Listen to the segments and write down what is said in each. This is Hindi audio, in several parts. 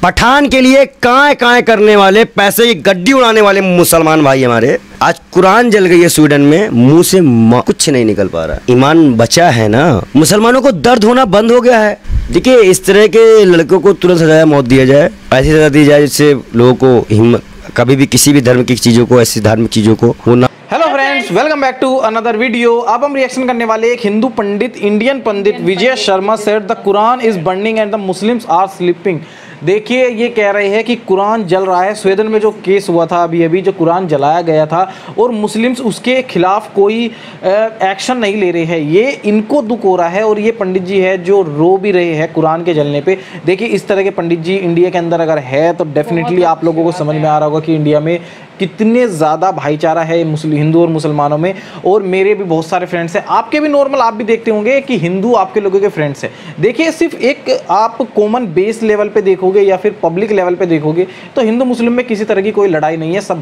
पठान के लिए काए करने वाले, पैसे की गड्डी उड़ाने वाले मुसलमान भाई हमारे, आज कुरान जल गई है स्वीडन में, मुंह से कुछ नहीं निकल पा रहा। ईमान बचा है ना। मुसलमानों को दर्द होना बंद हो गया है। देखिए, इस तरह के लड़कों को तुरंत सजा मौत दिया जाए, ऐसी सजा दी जाए जिससे लोगों को हिम्मत, कभी भी किसी भी धर्म की चीजों को, ऐसी धार्मिक चीजों को वो ना। Hello friends, welcome back to another video. अब हम रिएक्शन करने वाले एक Hindu pandit, Indian pandit Vijay Sharma said the Quran is burning and the Muslims are sleeping. देखिए, ये कह रहे हैं कि कुरान जल रहा है। स्वीडन में जो केस हुआ था अभी जो कुरान जलाया गया था और मुस्लिम्स उसके खिलाफ कोई एक्शन नहीं ले रहे हैं, ये इनको दुख हो रहा है। और ये पंडित जी है जो रो भी रहे हैं कुरान के जलने पे। देखिए, इस तरह के पंडित जी इंडिया के अंदर अगर है तो डेफिनेटली आप लोगों को समझ में आ रहा होगा कि इंडिया में कितने ज़्यादा भाईचारा है हिंदू और मुसलमानों में। और मेरे भी बहुत सारे फ्रेंड्स हैं, आपके भी नॉर्मल आप भी देखते होंगे कि हिंदू आपके लोगों के फ्रेंड्स हैं। देखिए, सिर्फ एक आप कॉमन बेस लेवल पे देखोगे या फिर पब्लिक लेवल पे देखोगे तो हिंदू मुस्लिम में किसी तरह की कोई लड़ाई नहीं है। सब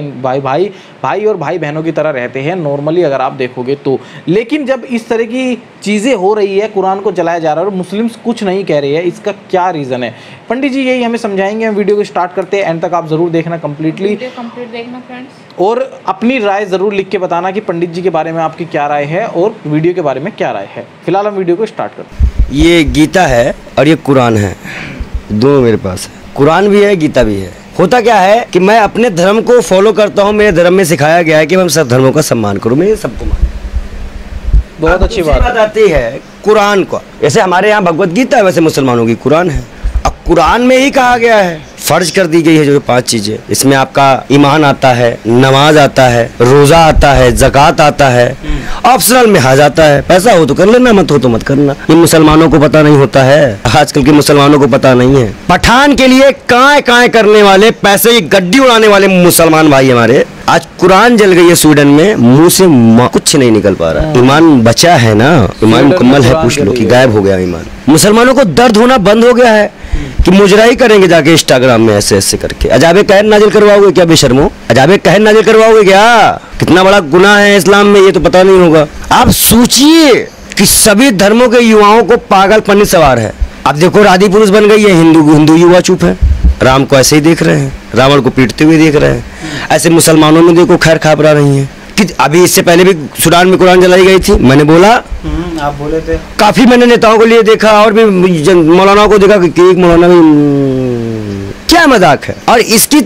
भाई और भाई बहनों की तरह रहते हैं नॉर्मली अगर आप देखोगे तो। लेकिन जब इस तरह की चीज़ें हो रही है, कुरान को जलाया जा रहा है और मुस्लिम्स कुछ नहीं कह रहे हैं, इसका क्या रीज़न है पंडित जी, यही हमें समझाएंगे। हम वीडियो को स्टार्ट करते हैं, एंड तक आप जरूर देखना, कंप्लीटली देखना फ्रेंड्स, और अपनी राय जरूर लिख के बताना कि पंडित जी के बारे में आपकी क्या राय है और वीडियो के बारे में क्या राय है। फिलहाल हम वीडियो को स्टार्ट करते हैं। ये गीता है और ये कुरान है, दोनों मेरे पास है। कुरान भी है, गीता भी है। होता क्या है कि मैं अपने धर्म को फॉलो करता हूँ। मेरे धर्म में सिखाया गया है कि मैं सब धर्मों का सम्मान करूँ, मैं सबको मानूं। बहुत अच्छी बात आती है कुरान को। जैसे हमारे यहाँ भगवत गीता है, वैसे मुसलमानों की कुरान है। अब कुरान में ही कहा गया है, फर्ज कर दी गई है जो 5 चीजें। इसमें आपका ईमान आता है, नमाज आता है, रोजा आता है, ज़कात आता है, ऑप्शनल में हज आता है। पैसा हो तो कर लेना, मत हो तो मत करना। ये मुसलमानों को पता नहीं होता है, आजकल के मुसलमानों को पता नहीं है। पठान के लिए काए करने वाले, पैसे की गड्डी उड़ाने वाले मुसलमान भाई हमारे, आज कुरान जल गई है स्वीडन में, मुंह से कुछ नहीं निकल पा रहा। ईमान बचा है ना। ईमान मुकम्मल है, पूछ लो कि गायब हो गया ईमान। मुसलमानों को दर्द होना बंद हो गया है कि मुजराई करेंगे जाके इंस्टाग्राम में ऐसे करके। अजाबे कहर नाजिल करवाओगे क्या बेशर्मो? अजाबे कहर नाजिल करवाओगे क्या? कितना बड़ा गुनाह है इस्लाम में, ये तो पता नहीं होगा। आप सोचिए कि सभी धर्मों के युवाओं को पागलपनी सवार है। अब देखो, राधी पुरुष बन गई है, हिंदू युवा चुप है। राम को ऐसे ही देख रहे हैं, रावण को पीटते हुए देख रहे हैं। ऐसे मुसलमानों में देखो खैर खाबरा नहीं है कि अभी इससे पहले भी सूडान में कुरान जलाई गई थी। मैंने बोला, आप बोले थे, काफी मैंने नेताओं को लिए देखा और भी मौलानाओं को देखा कि एक मौलाना भी क्या मजाक है। और इसकी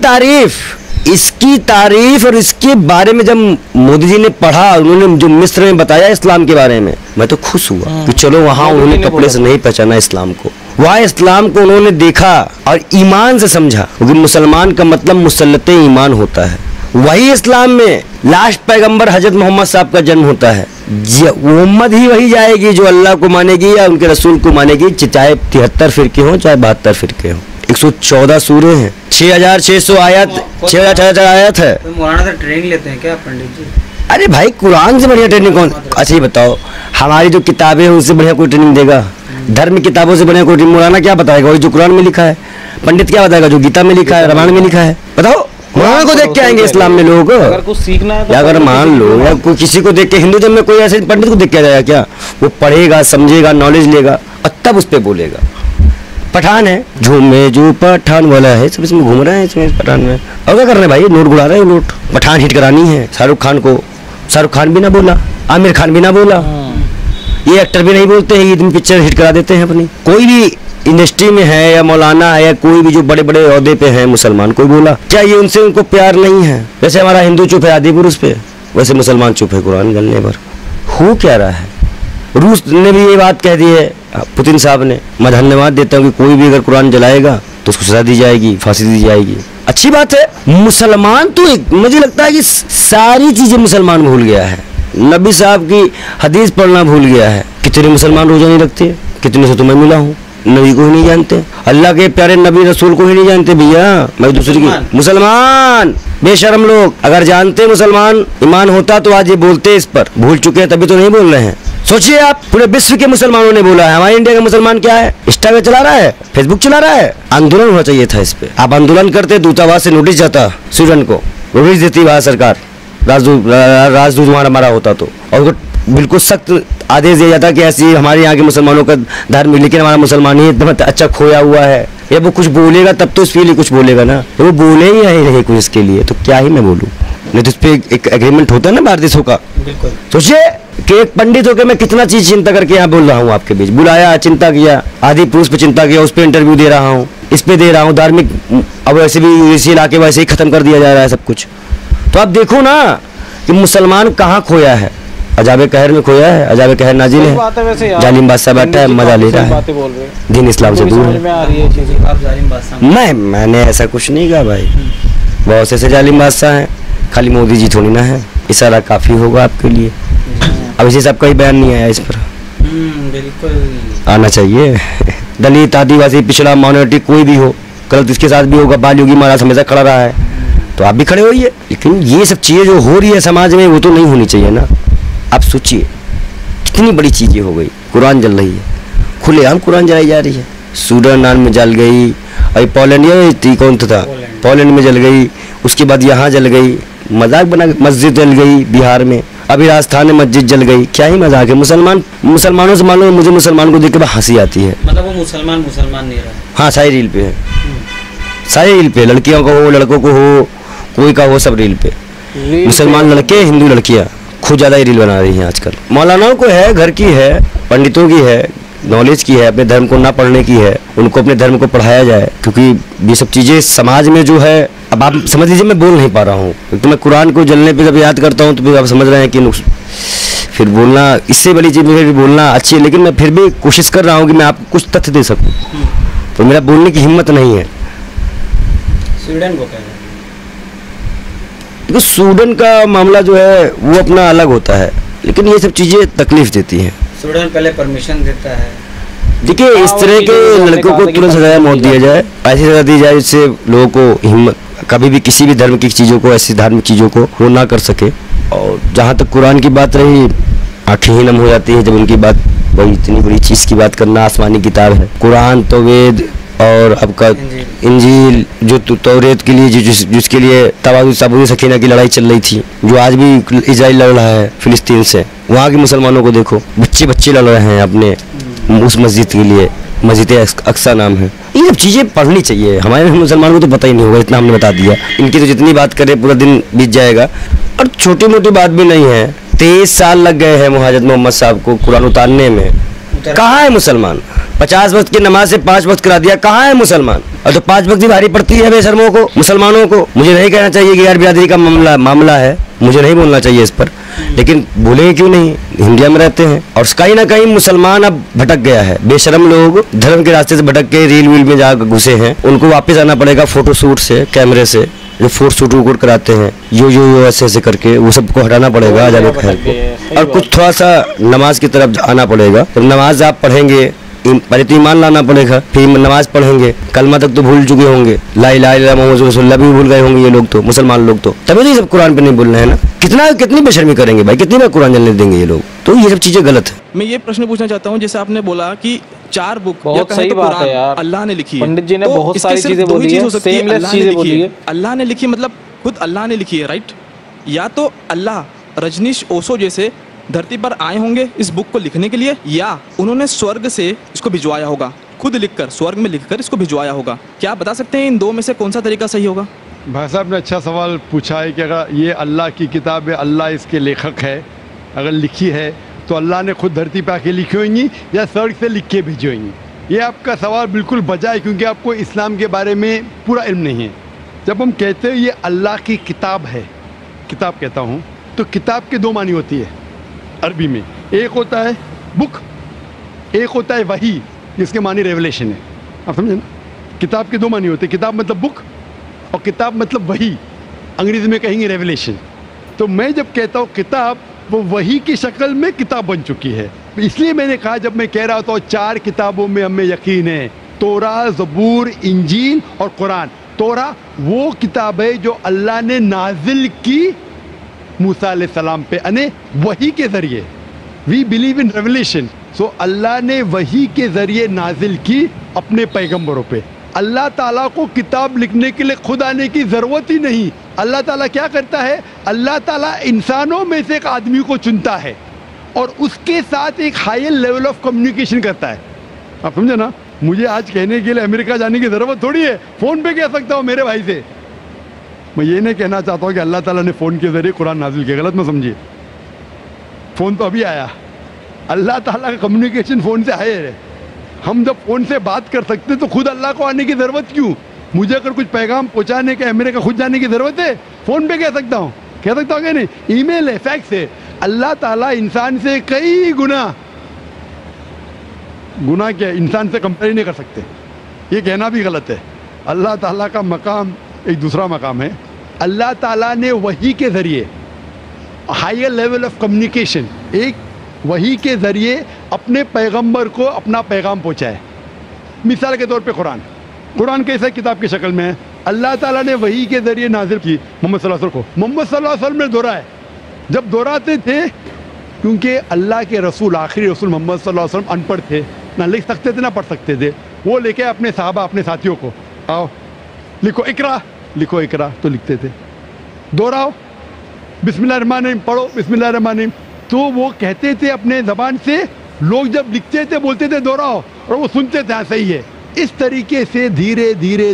तारीफ और इसके बारे में जब मोदी जी ने पढ़ा, उन्होंने जो मिस्र में बताया इस्लाम के बारे में, मैं तो खुश हुआ कि चलो वहाँ उन्होंने कपड़े से नहीं पहचाना इस्लाम को, वहाँ इस्लाम को उन्होंने देखा और ईमान से समझा। क्योंकि मुसलमान का मतलब मुसल्लत ईमान होता है। वही इस्लाम में लास्ट पैगंबर हजरत मोहम्मद साहब का जन्म होता है। उम्मत ही वही जाएगी जो अल्लाह को मानेगी या उनके रसूल को मानेगी, चाहे 73 फिरके हों चाहे 72 फिरके हों। 114 सूरे हैं, 6600 आयत, 6000 आयत है। मौलाना से ट्रेनिंग लेते हैं क्या पंडित जी? अरे भाई, कुरान से बढ़िया ट्रेनिंग कौन? अच्छा ये बताओ, हमारी जो किताबें हैं उनसे बढ़िया कोई ट्रेनिंग देगा? धर्म किताबों से बढ़िया कोई मौलाना क्या बताएगा? वही जो कुरान में लिखा है। पंडित क्या बताएगा? जो गीता में लिखा है, रामायण में लिखा है। बताओ, मौलाना को देख के आएंगे इस्लाम में लोग? अगर कुछ सीखना है तो अगर मान लो या कोई किसी को देख के, हिंदुइज्म में कोई ऐसे पंडित को देख के जाएगा क्या? वो पढ़ेगा, समझेगा, नॉलेज लेगा और तब उस पर बोलेगा। पठान है, झूमे जो पठान वाला है, सब इसमें घूम रहे हैं इसमें पठान में। और क्या कर रहे हैं भाई? नोट गुड़ा रहे हैं, नोट। पठान हिट करानी है शाहरुख खान को। शाहरुख खान भी ना बोला, आमिर खान भी ना बोला, ये एक्टर भी नहीं बोलते हैं, ये पिक्चर हिट करा देते हैं अपनी। कोई भी इंडस्ट्री में है या मौलाना है या कोई भी जो बड़े बड़े ओहदे पे हैं मुसलमान, कोई बोला क्या? ये उनसे उनको प्यार नहीं है। जैसे हमारा हिंदू चुप है आदि पुरुष पे, वैसे मुसलमान चुप है कुरान जलने पर। हो क्या रहा है? रूस ने भी ये बात कह दी है, पुतिन साहब ने। मैं धन्यवाद देता हूँ कि कोई भी अगर कुरान जलाएगा तो उसको सजा दी जाएगी, फांसी दी जाएगी। अच्छी बात है। मुसलमान तो मुझे लगता है कि सारी चीजें मुसलमान भूल गया है। नबी साहब की हदीस पढ़ना भूल गया है। कितने मुसलमान रोजा नहीं रखते, कितने से तो मैं मिला हूँ, नबी को ही नहीं जानते, अल्लाह के प्यारे नबी रसूल को ही नहीं जानते। भैया मैं दूसरे की मुसलमान बेशरम लोग अगर जानते मुसलमान ईमान होता तो आज ये बोलते। इस पर भूल चुके हैं तभी तो नहीं बोल रहे हैं। सोचिए आप, पूरे विश्व के मुसलमानों ने बोला है। हमारे इंडिया का मुसलमान क्या है? इंस्टाग्राम चला रहा है, फेसबुक चला रहा है। आंदोलन होना चाहिए था इस पे। आप आंदोलन करते, दूतावास से नोटिस जाता, स्वीडन को नोटिस देती वहाँ सरकार, राजदूत वहाँ हमारा होता तो, और बिल्कुल सख्त आदेश दिया जाता कि ऐसी हमारे यहाँ के मुसलमानों का धर्म, लेकिन हमारा मुसलमान ही एकदम अच्छा खोया हुआ है। ये वो कुछ बोलेगा तब तो इसके लिए कुछ बोलेगा ना, वो बोले ही नहीं कुछ इसके लिए, तो क्या ही मैं बोलूँ। नहीं तो इस पे एक एग्रीमेंट होता है ना बाहर देशों का। बिल्कुल। सोचिए कि एक पंडित होकर मैं कितना चीज चिंता करके यहाँ बोल रहा हूँ आपके बीच, बुलाया, चिंता किया, आदि पुरुष पे चिंता किया, उस पर इंटरव्यू दे रहा हूँ, इस पे दे रहा हूँ, धार्मिक, अब वैसे भी इसी इलाके वैसे ही खत्म कर दिया जा रहा है सब कुछ। तो आप देखो ना कि मुसलमान कहाँ खोया है, अजाब कहर में खोया है, अजाब कहर नाजिल है, जालिम बादशाह बैठा है, मजा ले रहा है, दीन इस्लाम से दूर है। मैंने ऐसा कुछ नहीं कहा भाई, बहुत से ऐसे जालिम बादशाह हैं, खाली मोदी जी थोड़ी ना है, इशारा काफी होगा आपके लिए। अब इसी सबका ही बयान नहीं आया इस पर, बिल्कुल आना चाहिए। दलित, आदिवासी, पिछड़ा, माइनॉरिटी कोई भी हो, गलत इसके साथ भी होगा, बाल योगी महाराज हमेशा खड़ा रहा है, तो आप भी खड़े होइए। लेकिन ये सब चीजें जो हो रही है समाज में, वो तो नहीं होनी चाहिए ना। आप सोचिए कितनी बड़ी चीजें हो गई, कुरान जल रही है, खुलेआम कुरान जलाई जा रही है, सूडान में जल गई, अभी पोलैंड या कौन था, पोलैंड में जल गई, उसके बाद यहाँ जल गई, मजाक बना, मस्जिद जल गई बिहार में, अभी राजस्थान में मस्जिद जल गई, क्या ही मजाक है। मुसलमानों से मालूम, मुझे मुसलमान को देख के हंसी आती है, मतलब वो मुसलमान नहीं रहा। हाँ, सारी रील पे है, सारी रील पे, लड़कियों को हो, लड़कों को हो, कोई का हो, सब रील पे, मुसलमान लड़के, हिंदू लड़कियां खुद ज्यादा ही रील बना रही हैं आजकल। मौलानाओं को है, घर की है, पंडितों की है, नॉलेज की है, अपने धर्म को ना पढ़ने की है, उनको अपने धर्म को पढ़ाया जाए, क्योंकि ये सब चीजें समाज में जो है, अब आप समझ लीजिए मैं बोल नहीं पा रहा हूँ, तो मैं कुरान को जलने पे जब याद करता हूँ तो फिर आप समझ रहे हैं कि फिर बोलना, इससे बड़ी चीज मुझे बोलना अच्छी है, लेकिन मैं फिर भी कोशिश कर रहा हूँ कि मैं आपको कुछ तथ्य दे सकूँ, तो मेरा बोलने की हिम्मत नहीं है। स्वीडन को क्या, देखो स्वीडन का मामला जो है वो अपना अलग होता है, लेकिन ये सब चीजें तकलीफ देती हैं। स्वीडन पहले परमिशन देता है। देखिए, इस तरह के लड़कों को तुरंत सजा मौत दिया जाए, ऐसी सजा दी जाए जिससे लोगों को हिम्मत, कभी भी किसी भी धर्म की चीज़ों को, ऐसी धार्मिक चीज़ों को वो ना कर सके। और जहाँ तक कुरान की बात रही, आंखें ही नम हो जाती है जब उनकी बात, वही इतनी बड़ी चीज़ की बात करना, आसमानी किताब है कुरान, तो वेद और आपका इंजील, जो तौरेत के लिए, जिसके लिए तबादुल सकीना की लड़ाई चल रही थी, जो आज भी इजराइल लड़ रहा है फिलिस्तीन से, वहाँ के मुसलमानों को देखो, बच्चे लड़ रहे हैं अपने उस मस्जिद के लिए, मस्जिद अक्सा नाम है। ये सब चीज़ें पढ़नी चाहिए, हमारे मुसलमानों को तो पता ही नहीं होगा, इतना हमने बता दिया। इनकी तो जितनी बात करें पूरा दिन बीत जाएगा, और छोटी मोटी बात भी नहीं है। 23 साल लग गए हैं मुहाजिर मोहम्मद साहब को कुरान उतारने में, कहाँ है मुसलमान? 50 वक्त की नमाज से 5 वक्त करा दिया, कहाँ है मुसलमान? और तो 5 वक्त ही भारी पड़ती है बेशर्मों को, मुसलमानों को। मुझे नहीं कहना चाहिए कि यार बिरादरी का मामला है, मुझे नहीं बोलना चाहिए इस पर, लेकिन बोले क्यों नहीं, इंडिया में रहते हैं और कहीं ना कहीं मुसलमान अब भटक गया है। बेशरम लोग धर्म के रास्ते से भटक के रील वील में जा घुसे हैं, उनको वापस आना पड़ेगा फोटो शूट से, कैमरे से, जो फोटो शूट वूट कराते हैं, यो ऐसे करके, वो सबको हटाना पड़ेगा अजाब खैर को, और कुछ थोड़ा सा नमाज की तरफ आना पड़ेगा। जब नमाज आप पढ़ेंगे, पहले तो ईमान लाना पड़ेगा, फिर नमाज पढ़ेंगे, कलमा तक तो भूल चुके होंगे, ला इलाहा इल्लल्लाह मुहम्मद रसूलुल्लाह भी भूल गए होंगे ये लोग, तो मुसलमान लोग तो, तभी तो ये सब कुरान पे नहीं बोल रहे हैं ना। कितनी बेशर्मी करेंगे भाई, कितनी बार कुरान जलने देंगे ये लोग, तो ये सब चीजें गलत है। मैं ये प्रश्न पूछना चाहता हूँ, जैसे आपने बोला कि 4 बुक बहुत सही बात है यार, अल्लाह ने लिखी है, पंडित जी ने बहुत सारी चीजें बोली है, सेमलेस चीजें बोली है। अल्लाह ने लिखी मतलब खुद अल्लाह ने लिखी है, राइट? या तो अल्लाह रजनीश ओशो जैसे धरती पर आए होंगे इस बुक को लिखने के लिए, या उन्होंने स्वर्ग से इसको भिजवाया होगा, खुद लिखकर स्वर्ग में लिखकर इसको भिजवाया होगा। क्या आप बता सकते हैं इन दो में से कौन सा तरीका सही होगा? भाई साहब ने अच्छा सवाल पूछा है कि अगर ये अल्लाह की किताब है, अल्लाह इसके लेखक है, अगर लिखी है तो अल्लाह ने खुद धरती पर आके लिखी होंगी या स्वर्ग से लिख के भेजी होंगी? ये आपका सवाल बिल्कुल बजा है, क्योंकि आपको इस्लाम के बारे में पूरा इल्म नहीं है। जब हम कहते हैं ये अल्लाह की किताब है, किताब कहता हूँ, तो किताब के 2 मानी होती है अरबी में। एक होता है बुक, एक होता है वही, जिसके मानी रेवलेशन है। आप समझे ना? किताब के 2 मानी होते हैं, किताब मतलब बुक और किताब मतलब वही, अंग्रेजी में कहेंगे रेवलेशन। तो मैं जब कहता हूँ किताब, वो वही की शक्ल में किताब बन चुकी है। इसलिए मैंने कहा, जब मैं कह रहा था 4 किताबों में हमें यकीन है, तोरा, ज़बूर, इंजील और कुरान। तोरा वो किताब है जो अल्लाह ने नाजिल की मूसा अलैहिस्सलाम पे, यानी वही के ज़रिए। We believe in revelation. So Allah ने वही के ज़रिए नाजिल की अपने पैगम्बरों पे। अल्लाह ताला को किताब लिखने के लिए खुद आने की ज़रूरत ही नहीं। अल्लाह ताला क्या करता है? अल्लाह ताला इंसानों में से एक आदमी को चुनता है और उसके साथ एक हायर लेवल ऑफ कम्युनिकेशन करता है। आप समझे ना, मुझे आज कहने के लिए अमेरिका जाने की ज़रूरत थोड़ी है, फ़ोन पे कह सकता हूँ मेरे भाई से। मैं ये नहीं कहना चाहता हूँ कि अल्लाह ताला ने फ़ोन के ज़रिए कुरान नाजिल किया, गलत मत समझिए। फ़ोन तो अभी आया, अल्लाह ताला का कम्युनिकेशन फ़ोन से हायर है। हम जब फ़ोन से बात कर सकते तो खुद अल्लाह को आने की ज़रूरत क्यों? मुझे अगर कुछ पैगाम पहुँचाने के अमेरिका खुद जाने की ज़रूरत है? फ़ोन पे कह सकता हूँ क्या नहीं? ईमेल है, फैक्स है। अल्लाह ताला इंसान से कई गुना क्या इंसान से कंपेयर नहीं कर सकते, ये कहना भी गलत है। अल्लाह ताला का मकाम एक दूसरा मकाम है। अल्लाह ताला ने वही के ज़रिए हायर लेवल ऑफ कम्युनिकेशन, एक वही के ज़रिए अपने पैगंबर को अपना पैगाम पहुँचाए। मिसाल के तौर पे कुरान कैसे किताब की शक्ल में है, अल्लाह ताला ने वही के ज़रिए नाजिल की मोहम्मद सल्लल्लाहु अलैहि वसल्लम को। मोहम्मद सल्लल्लाहु अलैहि वसल्लम ने दोहराया, जब दोहराते थे, क्योंकि अल्लाह के रसूल, आखिरी रसूल मोहम्मद सल्लल्लाहु अलैहि वसल्लम अनपढ़ थे, ना लिख सकते थे ना पढ़ सकते थे। वो लेके अपने सहाबा, अपने साथियों को, आओ लिखो इकरा, तो लिखते थे। दोहराओ, बिस्मिल्लाहिर्रहमानिर्रहीम पढ़ो, बिस्मिल्लाहिर्रहमानिर्रहीम, तो वो कहते थे अपने ज़बान से। लोग जब लिखते थे बोलते थे दोहराओ, और वो सुनते थे हाँ सही है। इस तरीके से धीरे धीरे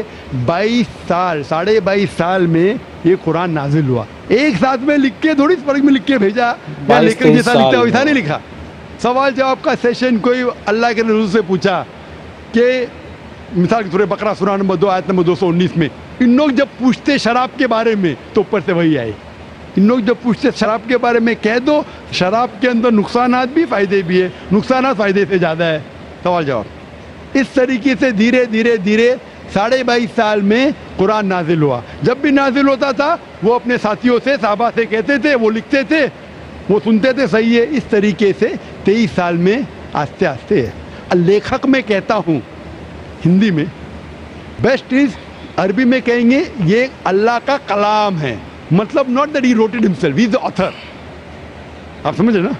22 साल, 22.5 साल में ये कुरान नाजिल हुआ। एक साथ में लिख के थोड़ी स्वर्ग में लिख के भेजा, या लेकर जैसा लिखता वैसा नहीं लिखा। सवाल जवाब का सेशन कोई अल्लाह के रसूल से पूछा कि मिसाल के सूरह बकरा सूरा नंबर 2 आयत नंबर 219 में, इन लोग जब पूछते शराब के बारे में तो ऊपर से वही आए। इन लोग जब पूछते शराब के बारे में, कह दो शराब के अंदर नुकसानात भी फ़ायदे भी है, नुकसानात फ़ायदे से ज़्यादा है। सवाल जवाब इस तरीके से धीरे धीरे 22.5 साल में कुरान नाजिल हुआ। जब भी नाजिल होता था वो अपने साथियों से, साहबा से कहते थे, वो लिखते थे, वो सुनते थे, सही है। इस तरीके से 23 साल में आस्ते आस्ते लेखक में कहता हूँ हिंदी में, बेस्ट इज़ अरबी में कहेंगे ये अल्लाह का कलाम है, मतलब not that he wrote it himself, he is the author. आप समझ रहे ना,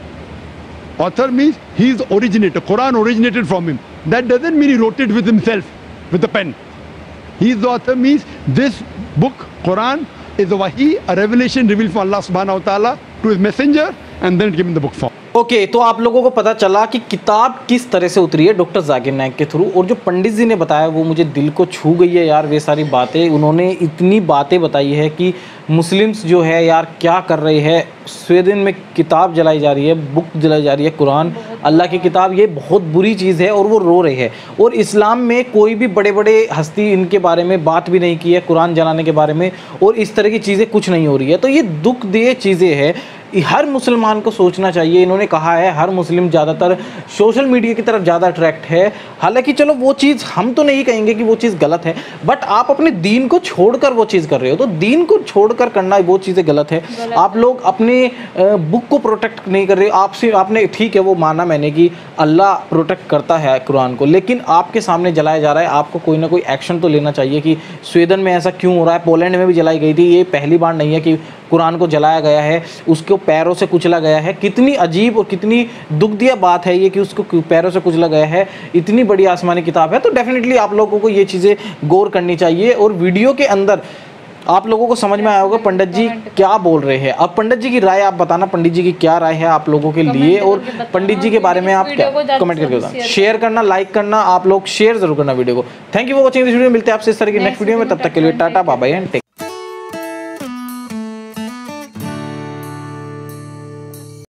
author means he is originator, Quran originated from him. That doesn't mean he wrote it with himself with the pen. He is the author means this book Quran is वही, a revelation revealed from Allah सुब्हानहू व तआला to his messenger and then given the book form. Okay, तो आप लोगों को पता चला कि किताब किस तरह से उतरी है डॉक्टर जाकिर नाइक के थ्रू, और जो पंडित जी ने बताया वो मुझे दिल को छू गई है यार। वे सारी बातें, उन्होंने इतनी बातें बताई है कि मुस्लिम्स जो है यार क्या कर रहे हैं। स्वीडन में किताब जलाई जा रही है, बुक जलाई जा रही है, कुरान अल्लाह की किताब, ये बहुत बुरी चीज़ है और वो रो रहे हैं। और इस्लाम में कोई भी बड़े बड़े हस्ती इनके बारे में बात भी नहीं की है, कुरान जलाने के बारे में, और इस तरह की चीज़ें कुछ नहीं हो रही है। तो ये दुख देह चीज़ें हैं, हर मुसलमान को सोचना चाहिए। इन्होंने कहा है हर मुस्लिम ज़्यादातर सोशल मीडिया की तरफ ज़्यादा अट्रैक्ट है। हालांकि चलो वो चीज़ हम तो नहीं कहेंगे कि वो चीज़ गलत है, बट आप अपने दीन को छोड़कर वो चीज़ कर रहे हो, तो दीन को छोड़कर करना वो चीज़ें गलत है। आप लोग अपने बुक को प्रोटेक्ट नहीं कर रहे हो। आपने ठीक है वो माना मैंने कि अल्लाह प्रोटेक्ट करता है कुरान को, लेकिन आपके सामने जलाया जा रहा है। आपको कोई ना कोई एक्शन तो लेना चाहिए कि स्वीडन में ऐसा क्यों हो रहा है। पोलैंड में भी जलाई गई थी, ये पहली बार नहीं है कि कुरान को जलाया गया है, उसको पैरों से कुचला गया है। कितनी अजीब और कितनी दुखदिया बात है ये कि उसको पैरों से कुचला गया है। इतनी बड़ी आसमानी किताब है, तो डेफिनेटली आप लोगों को ये चीज़ें गौर करनी चाहिए। और वीडियो के अंदर आप लोगों को समझ में आया होगा पंडित जी क्या बोल रहे हैं। अब पंडित जी की राय आप बताना, पंडित जी की क्या राय है आप लोगों के लिए, और पंडित जी के बारे में आप क्या कमेंट करके बताना। शेयर करना, लाइक करना, आप लोग शेयर जरूर करना वीडियो को। Thank you for watching this video. मिलते हैं आपसे इस तरह की नेक्स्ट वीडियो में, तब तक के लिए tata bye bye and take.